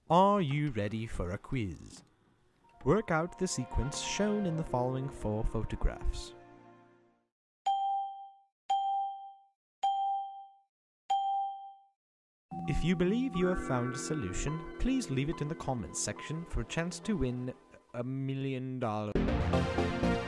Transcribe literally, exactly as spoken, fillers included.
Are you ready for a quiz? Work out the sequence shown in the following four photographs. If you believe you have found a solution, please leave it in the comments section for a chance to win a million dollars.